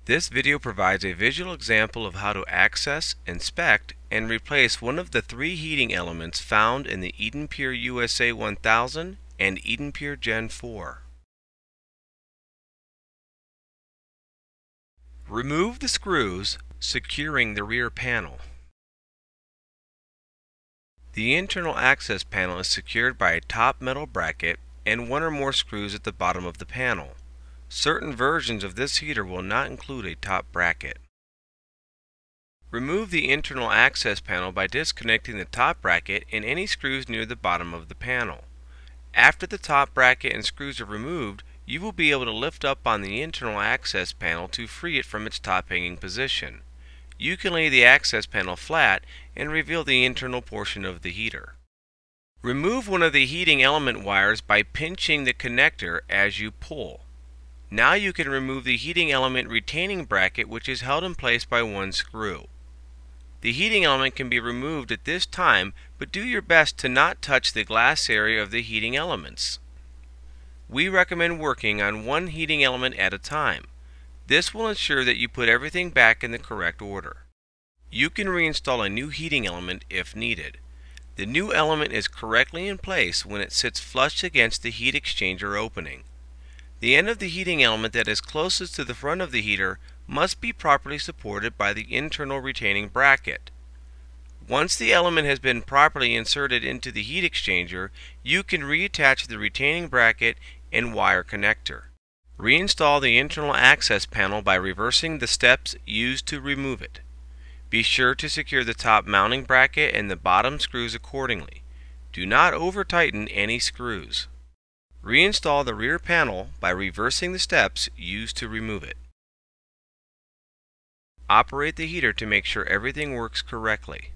This video provides a visual example of how to access, inspect, and replace one of the three heating elements found in the EdenPURE USA1000 and EdenPURE GEN4. Remove the screws securing the rear panel. The internal access panel is secured by a top metal bracket and one or more screws at the bottom of the panel. Certain versions of this heater will not include a top bracket. Remove the internal access panel by disconnecting the top bracket and any screws near the bottom of the panel. After the top bracket and screws are removed, you will be able to lift up on the internal access panel to free it from its top hanging position. You can lay the access panel flat and reveal the internal portion of the heater. Remove one of the heating element wires by pinching the connector as you pull. Now you can remove the heating element retaining bracket, which is held in place by one screw. The heating element can be removed at this time, but do your best to not touch the glass area of the heating elements. We recommend working on one heating element at a time. This will ensure that you put everything back in the correct order. You can reinstall a new heating element if needed. The new element is correctly in place when it sits flush against the heat exchanger opening. The end of the heating element that is closest to the front of the heater must be properly supported by the internal retaining bracket. Once the element has been properly inserted into the heat exchanger, you can reattach the retaining bracket and wire connector. Reinstall the internal access panel by reversing the steps used to remove it. Be sure to secure the top mounting bracket and the bottom screws accordingly. Do not over-tighten any screws. Reinstall the rear panel by reversing the steps used to remove it. Operate the heater to make sure everything works correctly.